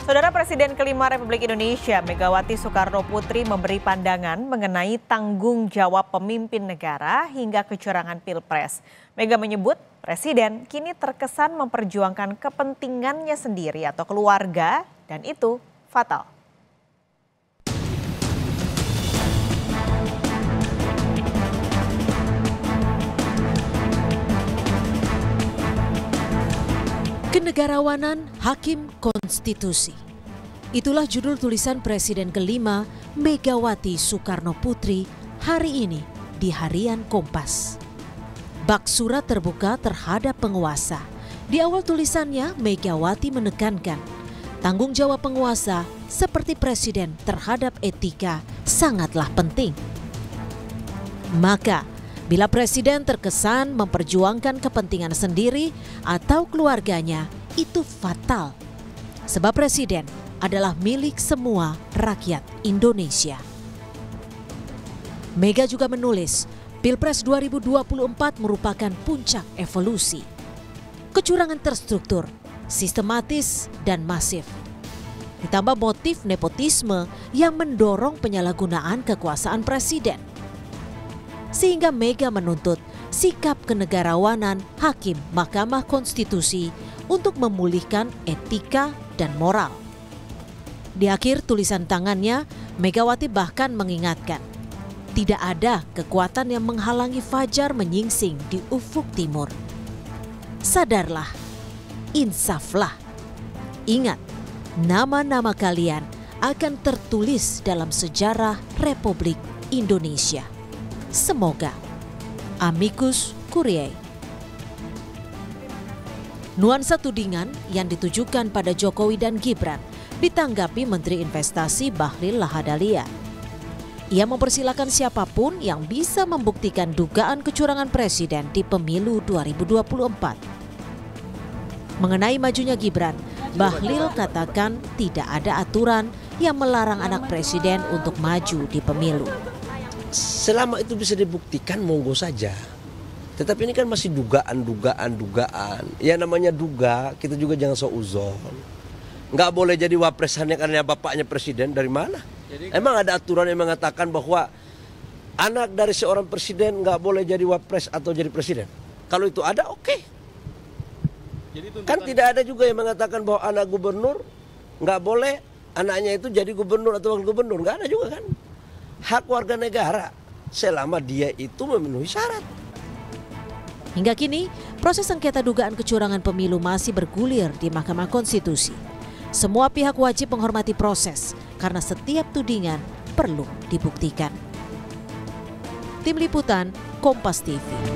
Saudara Presiden kelima Republik Indonesia, Megawati Soekarno Putri memberi pandangan mengenai tanggung jawab pemimpin negara hingga kecurangan Pilpres. Mega menyebut Presiden kini terkesan memperjuangkan kepentingannya sendiri atau keluarga dan itu fatal. Kenegarawanan Hakim Konstitusi. Itulah judul tulisan Presiden kelima Megawati Soekarno Putri hari ini di Harian Kompas. Bak surat terbuka terhadap penguasa. Di awal tulisannya, Megawati menekankan tanggung jawab penguasa seperti presiden terhadap etika sangatlah penting. Maka, bila presiden terkesan memperjuangkan kepentingan sendiri atau keluarganya, itu fatal. Sebab presiden adalah milik semua rakyat Indonesia. Mega juga menulis, Pilpres 2024 merupakan puncak evolusi. Kecurangan terstruktur, sistematis, dan masif. Ditambah motif nepotisme yang mendorong penyalahgunaan kekuasaan presiden. Sehingga Mega menuntut sikap kenegarawanan Hakim Mahkamah Konstitusi untuk memulihkan etika dan moral. Di akhir tulisan tangannya, Megawati bahkan mengingatkan, tidak ada kekuatan yang menghalangi fajar menyingsing di ufuk timur. Sadarlah, insaflah. Ingat, nama-nama kalian akan tertulis dalam sejarah Republik Indonesia. Semoga. Amicus Curiae. Nuansa tudingan yang ditujukan pada Jokowi dan Gibran ditanggapi Menteri Investasi Bahlil Lahadalia. Ia mempersilakan siapapun yang bisa membuktikan dugaan kecurangan presiden di pemilu 2024. Mengenai majunya Gibran, Bahlil katakan tidak ada aturan yang melarang anak presiden untuk maju di pemilu. Selama itu bisa dibuktikan, monggo saja. Tetapi ini kan masih dugaan. Ya namanya duga, kita juga jangan seuzon. Nggak boleh jadi wapres hanya karena bapaknya presiden, dari mana? Emang ada aturan yang mengatakan bahwa anak dari seorang presiden nggak boleh jadi wapres atau jadi presiden? Kalau itu ada, oke. Kan tidak ada juga yang mengatakan bahwa anak gubernur nggak boleh anaknya itu jadi gubernur atau wakil gubernur. Nggak ada juga kan? Hak warga negara selama dia itu memenuhi syarat. Hingga kini, proses sengketa dugaan kecurangan pemilu masih bergulir di Mahkamah Konstitusi. Semua pihak wajib menghormati proses karena setiap tudingan perlu dibuktikan. Tim Liputan, Kompas TV.